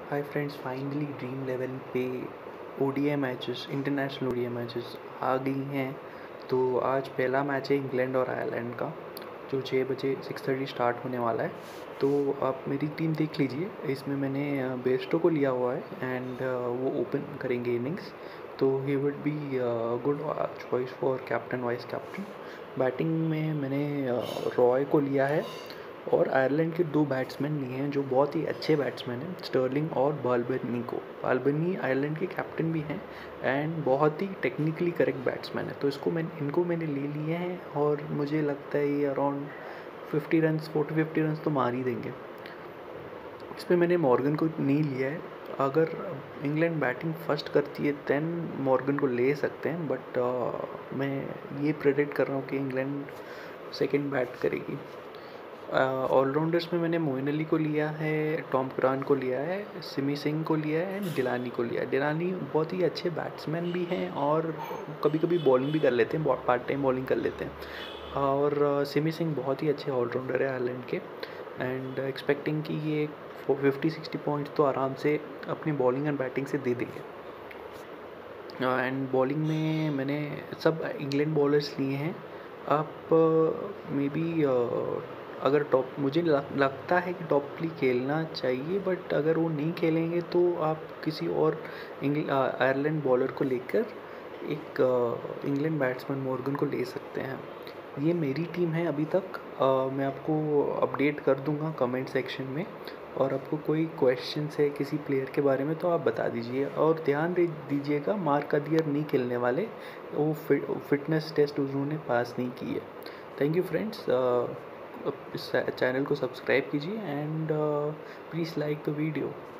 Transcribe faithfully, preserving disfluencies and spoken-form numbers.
हाय friends, finally dream level पे ODI matches, international ODI matches आ गई हैं। तो आज पहला मैच है इंग्लैंड और आयरलैंड का, जो छः बजे सिक्स थर्टी स्टार्ट होने वाला है। तो आप मेरी टीम देख लीजिए, इसमें मैंने बेस्टो को लिया हुआ है एंड वो ओपन करेंगे इनिंग्स। तो he would be good choice for captain vice captain. Batting में मैंने रॉय को लिया है और आयरलैंड के दो बैट्समैन लिए हैं जो बहुत ही अच्छे बैट्समैन हैं, स्टर्लिंग और बाल्बनी को। बाल्बनी आयरलैंड के कैप्टन भी हैं एंड बहुत ही टेक्निकली करेक्ट बैट्समैन है। तो इसको मैंने इनको मैंने ले लिए हैं और मुझे लगता है ये around fifty run forty fifty run तो मार ही देंगे। इस पर मैंने मॉर्गन को नहीं लिया है। अगर इंग्लैंड बैटिंग फर्स्ट करती है दैन मॉर्गन को ले सकते हैं, बट uh, मैं ये प्रेडिक्ट कर रहा हूँ कि इंग्लैंड सेकेंड बैट करेगी। ऑलराउंडर्स में मैंने मोइन अली को लिया है, टॉम करान को लिया है, सिमी सिंह को लिया है एंड डिलानी को लिया है। डिलानी बहुत ही अच्छे बैट्समैन भी हैं और कभी कभी बॉलिंग भी कर लेते हैं, पार्ट टाइम बॉलिंग कर लेते हैं। और सिमी सिंह बहुत ही अच्छे ऑलराउंडर है आयरलैंड के एंड एक्सपेक्टिंग कि ये फिफ्टी सिक्सटी पॉइंट्स तो आराम से अपनी बॉलिंग एंड बैटिंग से दे देंगे। एंड बॉलिंग में मैंने सब इंग्लैंड बॉलर्स लिए हैं। आप मे बी अगर टॉप मुझे लगता है कि टॉपली खेलना चाहिए, बट अगर वो नहीं खेलेंगे तो आप किसी और आयरलैंड बॉलर को लेकर एक इंग्लैंड बैट्समैन मॉर्गन को ले सकते हैं। ये मेरी टीम है अभी तक। uh, मैं आपको अपडेट कर दूंगा कमेंट सेक्शन में, और आपको कोई क्वेश्चन है किसी प्लेयर के बारे में तो आप बता दीजिए। और ध्यान दे दीजिएगा, मार्क अदियर नहीं खेलने वाले, वो फिट फिटनेस टेस्ट उन्होंने पास नहीं की है। थैंक यू फ्रेंड्स, इस चैनल को सब्सक्राइब कीजिए and please like the video.